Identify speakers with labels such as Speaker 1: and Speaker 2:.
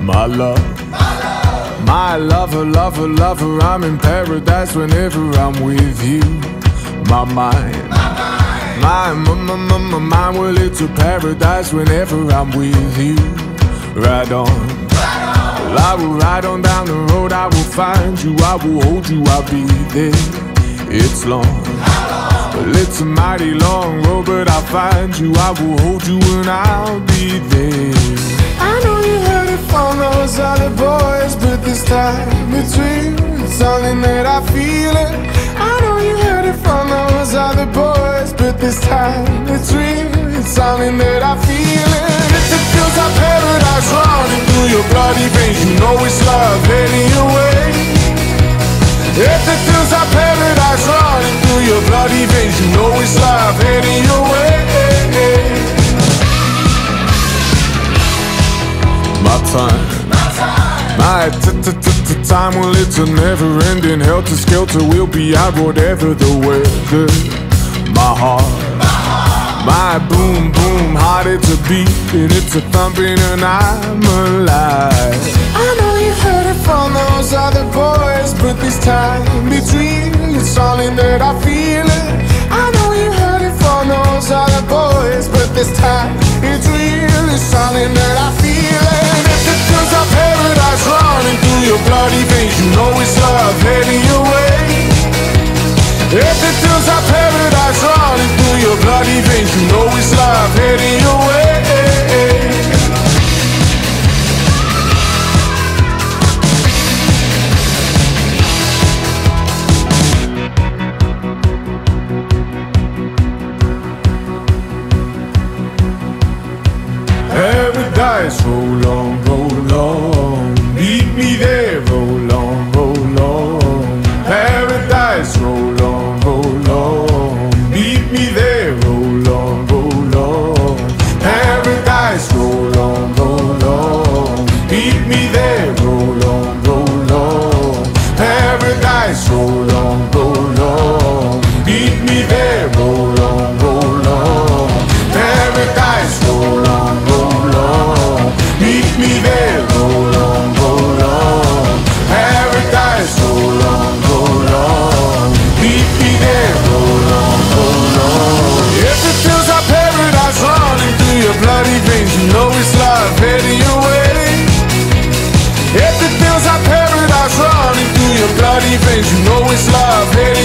Speaker 1: My love, my lover, lover, lover, I'm in paradise whenever I'm with you. My mind, my mind, well it's a paradise whenever I'm with you. Ride on, well, I will ride on down the road, I will find you, I will hold you, I'll be there. It's long, well it's a mighty long road, but I'll find you, I will hold you and I'll be there. I know you heard it from those other boys, but this time it's real, it's something that I feel it. I know you heard it from those other boys, but this time it's real, it's something that I feel it. If it feels like paradise running through your bloody veins, you know it's love heading your way. If it feels like paradise running through your bloody veins, you know it's love heading your way. My time, my time, well it's a never-ending helter-skelter. We'll be out whatever the weather. My heart, my boom, boom, heart, it's a beating, it's a thumping, and I'm alive. I know you heard it from those other boys, but this time it's real, it's something that I feel it. I know you heard it from those other boys, but this time it's real, it's something that I feel it. If it feels like paradise running through your bloody veins, you know it's love heading your way. If it feels like paradise running through your bloody veins, you know it's love heading your way. Paradise, roll on, roll on. Meet me there, roll on, roll on. Paradise, roll on, roll on. Meet me there, roll on, roll on. Paradise, roll on, roll on. Meet me there, roll on, roll on. Paradise, roll on, roll on. Meet me there, roll on, roll on. Paradise, roll on, roll on. Meet me there, roll on, roll on. Paradise, roll on, roll on. Meet me there, roll on, roll on. If it feels like paradise running through your bloody veins, you know it's love heading your way. If it feels like paradise running through your bloody veins, you know it's love heading